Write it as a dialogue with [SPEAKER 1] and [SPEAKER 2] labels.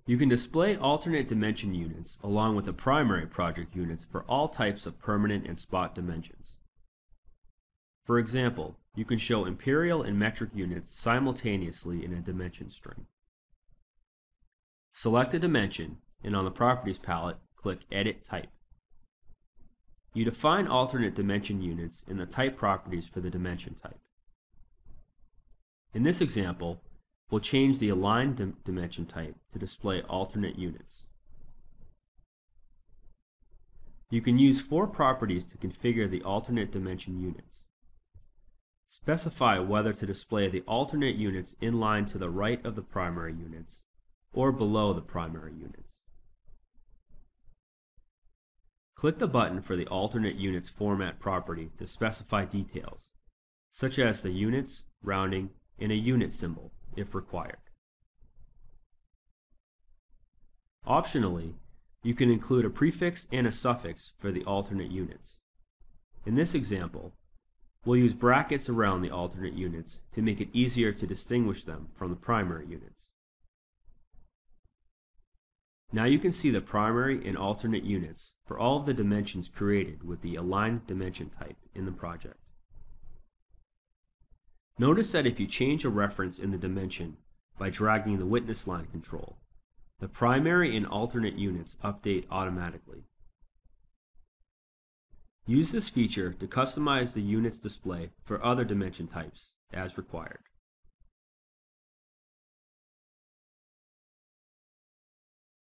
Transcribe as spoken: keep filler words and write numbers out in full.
[SPEAKER 1] You can display alternate dimension units along with the primary project units for all types of permanent and spot dimensions. For example, you can show imperial and metric units simultaneously in a dimension string. Select a dimension, and on the Properties palette, click Edit Type. You define alternate dimension units in the type properties for the dimension type. In this example, we'll change the Align dim dimension type to display alternate units. You can use four properties to configure the alternate dimension units. Specify whether to display the alternate units in line to the right of the primary units or below the primary units. Click the button for the alternate units format property to specify details, such as the units, rounding, and a unit symbol, if required. Optionally, you can include a prefix and a suffix for the alternate units. In this example, we'll use brackets around the alternate units to make it easier to distinguish them from the primary units. Now you can see the primary and alternate units for all of the dimensions created with the Align dimension type in the project. Notice that if you change a reference in the dimension by dragging the witness line control, the primary and alternate units update automatically. Use this feature to customize the units display for other dimension types as required.